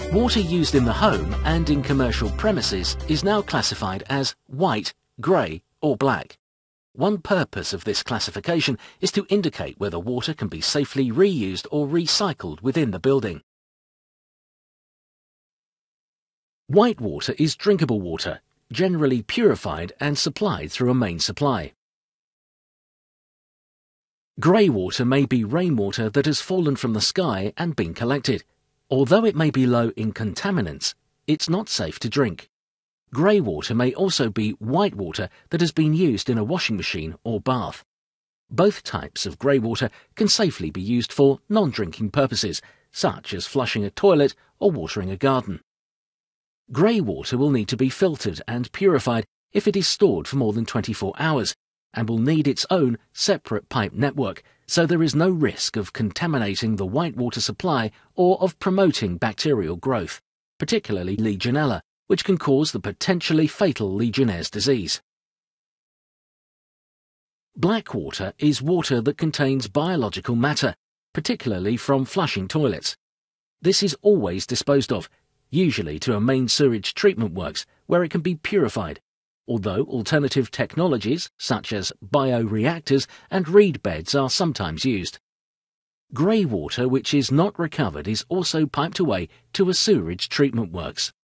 Water used in the home and in commercial premises is now classified as white, grey or black. One purpose of this classification is to indicate whether water can be safely reused or recycled within the building. White water is drinkable water, generally purified and supplied through a main supply. Grey water may be rainwater that has fallen from the sky and been collected. Although it may be low in contaminants, it's not safe to drink. Grey water may also be white water that has been used in a washing machine or bath. Both types of grey water can safely be used for non-drinking purposes, such as flushing a toilet or watering a garden. Grey water will need to be filtered and purified if it is stored for more than 24 hours, and will need its own separate pipe network, so there is no risk of contaminating the white water supply or of promoting bacterial growth, particularly Legionella, which can cause the potentially fatal Legionnaire's disease. Black water is water that contains biological matter, particularly from flushing toilets. This is always disposed of, usually to a main sewage treatment works where it can be purified, although alternative technologies such as bioreactors and reed beds are sometimes used. Grey water which is not recovered is also piped away to a sewerage treatment works.